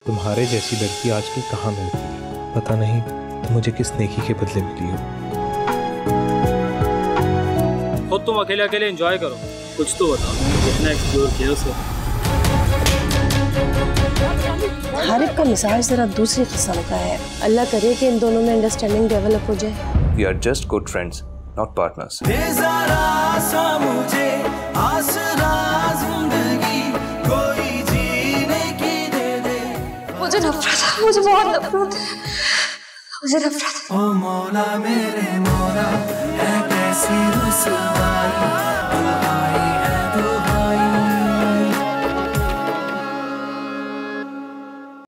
तुम्हारे जैसी लड़की आजकल कहाँ मिलती है, पता नहीं मुझे किस नेकी के बदले मिली हो। खुद तुम अकेले अकेले एंजॉय करो, कुछ तो बताओ कितना एक्सप्लोर किया उसे। हर एक का मिजाज जरा दूसरी किस्म का है। अल्लाह करे कि इन दोनों में अंडरस्टैंडिंग डेवलप हो जाए। We are just good friends, not partners. मुझे नफरत है, मुझे बहुत नफरत है, मुझे नफरत है। ओ मौला मेरे मौला है कैसी रुसवाई।